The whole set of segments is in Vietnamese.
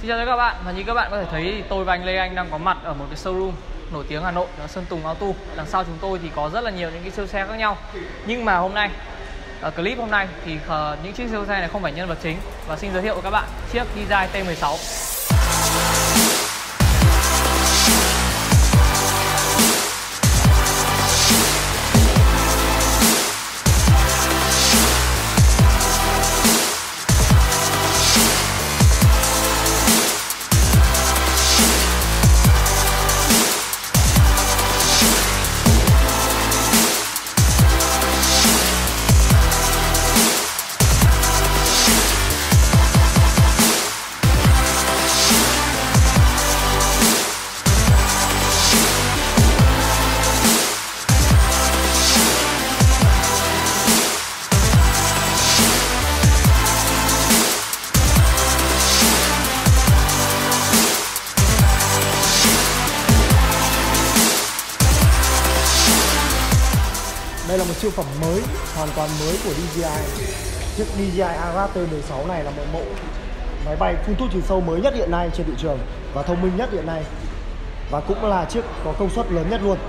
Xin chào các bạn, và như các bạn có thể thấy thì tôi và anh Lê Anh đang có mặt ở một cái showroom nổi tiếng Hà Nội, đó Sơn Tùng Auto. Đằng sau chúng tôi thì có rất là nhiều những cái siêu xe khác nhau. Nhưng mà hôm nay, clip hôm nay thì những chiếc siêu xe này không phải nhân vật chính. Và xin giới thiệu với các bạn chiếc DJI T16. Đây là một siêu phẩm mới, hoàn toàn mới của DJI. Chiếc DJI Avast T16 này là một mẫu máy bay phun thuốc trừ sâu mới nhất hiện nay trên thị trường và thông minh nhất hiện nay, và cũng là chiếc có công suất lớn nhất luôn.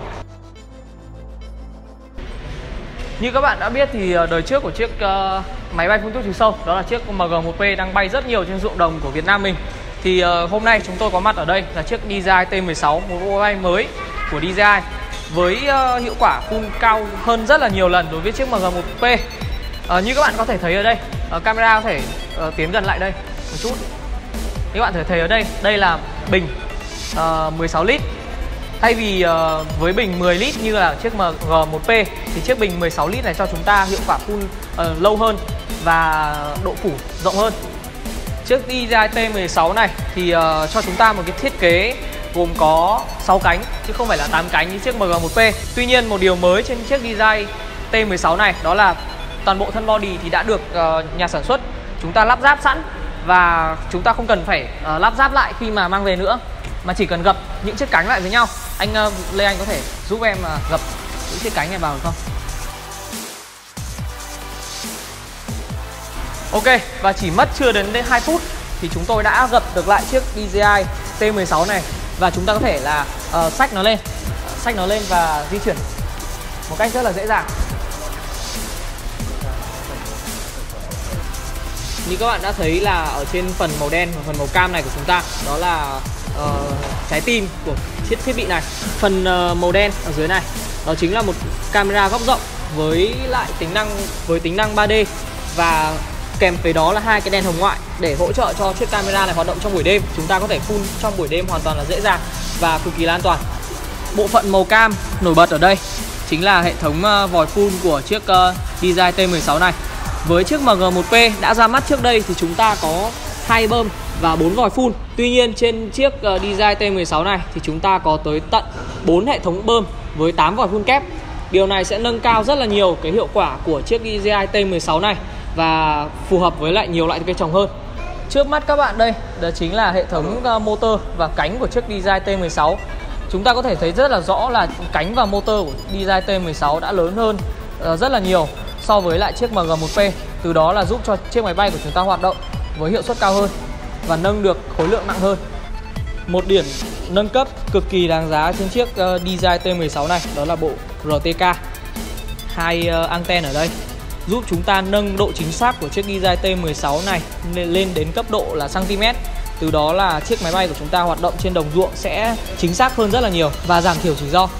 Như các bạn đã biết thì đời trước của chiếc máy bay phun thuốc trừ sâu đó là chiếc MG1P đang bay rất nhiều trên ruộng đồng của Việt Nam mình. Thì hôm nay chúng tôi có mặt ở đây là chiếc DJI T16, một máy bay mới của DJI với hiệu quả phun cao hơn rất là nhiều lần đối với chiếc MG1P. Như các bạn có thể thấy ở đây, camera có thể tiến gần lại đây một chút. Như các bạn có thể thấy ở đây, đây là bình 16 lít. Thay vì với bình 10 lít như là chiếc MG1P thì chiếc bình 16 lít này cho chúng ta hiệu quả phun lâu hơn và độ phủ rộng hơn. Chiếc DJI T16 này thì cho chúng ta một cái thiết kế gồm có 6 cánh chứ không phải là 8 cánh như chiếc MG1P. Tuy nhiên một điều mới trên chiếc DJI T16 này đó là toàn bộ thân body thì đã được nhà sản xuất chúng ta lắp ráp sẵn, và chúng ta không cần phải lắp ráp lại khi mà mang về nữa, mà chỉ cần gập những chiếc cánh lại với nhau. Anh Lê Anh có thể giúp em gập những chiếc cánh này vào được không? Ok, và chỉ mất chưa đến 2 phút thì chúng tôi đã gập được lại chiếc DJI T16 này, và chúng ta có thể là xách nó lên và di chuyển một cách rất là dễ dàng. Như các bạn đã thấy là ở trên phần màu đen và phần màu cam này của chúng ta, đó là trái tim của chiếc thiết bị này. Phần màu đen ở dưới này đó chính là một camera góc rộng với lại tính năng 3D, và kèm với đó là hai cái đèn hồng ngoại để hỗ trợ cho chiếc camera này hoạt động trong buổi đêm. Chúng ta có thể phun trong buổi đêm hoàn toàn là dễ dàng và cực kỳ là an toàn. Bộ phận màu cam nổi bật ở đây chính là hệ thống vòi phun của chiếc DJI T16 này. Với chiếc MG1P đã ra mắt trước đây thì chúng ta có 2 bơm và 4 vòi phun. Tuy nhiên trên chiếc DJI T16 này thì chúng ta có tới tận 4 hệ thống bơm với 8 vòi phun kép. Điều này sẽ nâng cao rất là nhiều cái hiệu quả của chiếc DJI T16 này và phù hợp với lại nhiều loại cây trồng hơn. Trước mắt các bạn đây, đó chính là hệ thống motor và cánh của chiếc DJI T16. Chúng ta có thể thấy rất là rõ là cánh và motor của DJI T16 đã lớn hơn rất là nhiều so với lại chiếc MG1P. Từ đó là giúp cho chiếc máy bay của chúng ta hoạt động với hiệu suất cao hơn và nâng được khối lượng nặng hơn. Một điểm nâng cấp cực kỳ đáng giá trên chiếc DJI T16 này đó là bộ RTK. Hai anten ở đây giúp chúng ta nâng độ chính xác của chiếc DJI T16 này lên đến cấp độ là cm. Từ đó là chiếc máy bay của chúng ta hoạt động trên đồng ruộng sẽ chính xác hơn rất là nhiều và giảm thiểu rủi ro.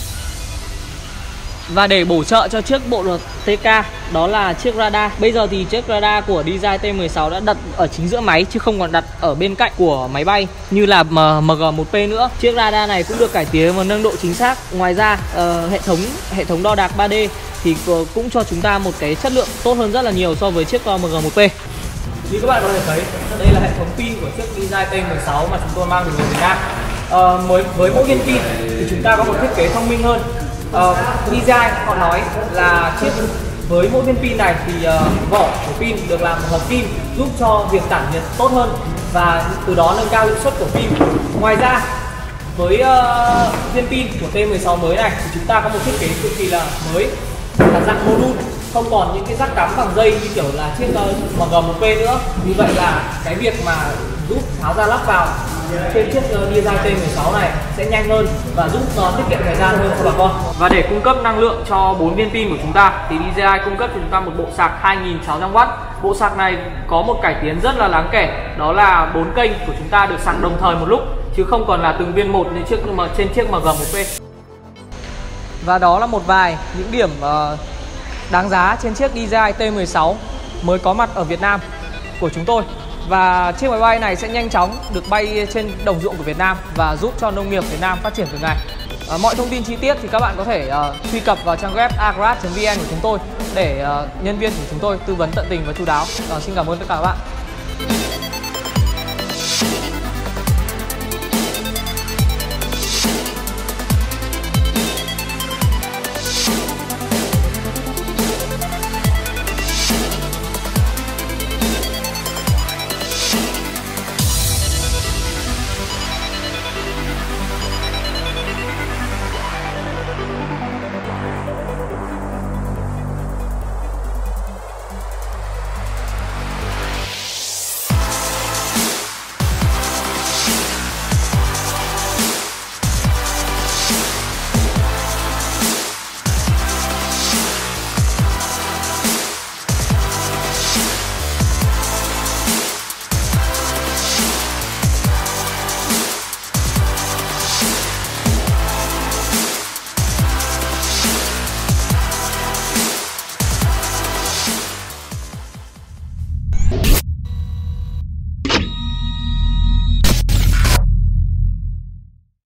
Và để bổ trợ cho chiếc bộ RTK đó là chiếc radar. Bây giờ thì chiếc radar của DJI T16 đã đặt ở chính giữa máy chứ không còn đặt ở bên cạnh của máy bay như là MG1P nữa. Chiếc radar này cũng được cải tiến và nâng độ chính xác. Ngoài ra hệ thống đo đạc 3D thì cũng cho chúng ta một cái chất lượng tốt hơn rất là nhiều so với chiếc MG1P. Như các bạn có thể thấy, đây là hệ thống pin của chiếc DJI T16 mà chúng tôi mang từ Việt Nam. Với mỗi viên pin thì chúng ta có một thiết kế thông minh hơn. DJI họ nói là với mỗi viên pin này thì vỏ của pin được làm hợp kim giúp cho việc tản nhiệt tốt hơn và từ đó nâng cao hiệu suất của pin. Ngoài ra với viên pin của T16 mới này thì chúng ta có một thiết kế cực kỳ là mới là dạng module, không còn những cái rắc cắm bằng dây như kiểu là chiếc MG1P nữa. Như vậy là cái việc mà giúp tháo ra lắp vào trên chiếc DJI T16 này sẽ nhanh hơn và giúp tiết kiệm thời gian hơn cho bà con. Và để cung cấp năng lượng cho 4 viên pin của chúng ta thì DJI cung cấp cho chúng ta một bộ sạc 2600W. Bộ sạc này có một cải tiến rất là đáng kể, đó là 4 kênh của chúng ta được sạc đồng thời một lúc chứ không còn là từng viên một như trên chiếc MG1P. Và đó là một vài những điểm đáng giá trên chiếc DJI T16 mới có mặt ở Việt Nam của chúng tôi. Và chiếc máy bay này sẽ nhanh chóng được bay trên đồng ruộng của Việt Nam và giúp cho nông nghiệp Việt Nam phát triển từng ngày. Mọi thông tin chi tiết thì các bạn có thể truy cập vào trang web agrad.vn của chúng tôi để nhân viên của chúng tôi tư vấn tận tình và chu đáo. Xin cảm ơn tất cả các bạn.